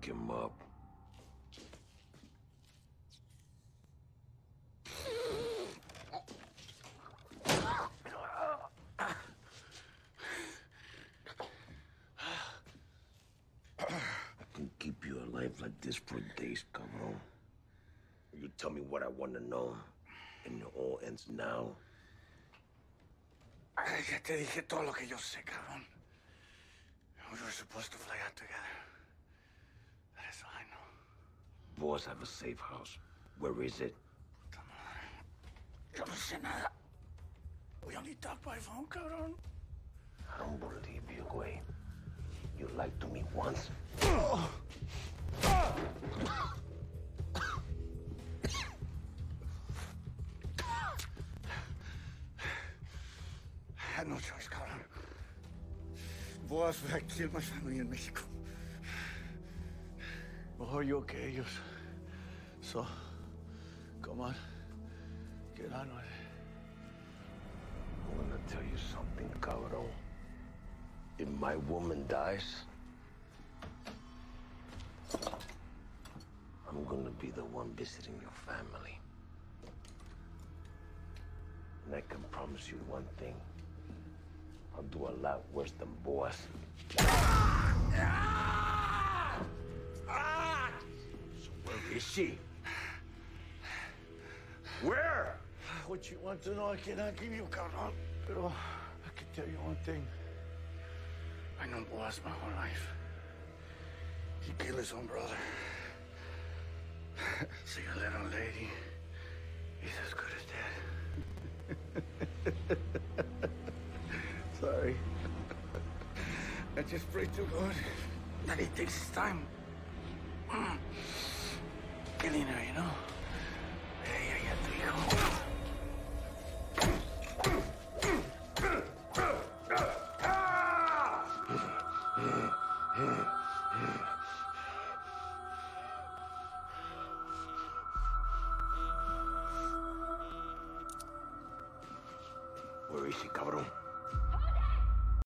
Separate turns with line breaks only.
Wake him up. I can keep you alive like this for days, cabrón. You tell me what I want to know, and it all ends now.
Ya te dije todo lo que yo sé, cabrón. We were supposed to fly out together. That is all I know.
Boys have a safe house. Where is it?
Puta madre. Yo no sé nada. We only talk by phone, cabrón.
I don't believe you, güey. You lied to me once.
I had no choice, cabrón. Boas would have killed my family in Mexico. Mejor yo que ellos. So, come on. Get on with it.
I'm gonna tell you something, cabrón. If my woman dies, I'm gonna be the one visiting your family. And I can promise you one thing. I'll do a lot worse than Boas. So where is she? Where?
What you want to know, I cannot give you, cabrón. Pero I can tell you one thing. I know Boas my whole life. He killed his own brother. So your little lady is as good as dead. Sorry. I just pray to God that he takes his time. Killing her, you know? Ella y a tu hijo.
Where is she, cabrón?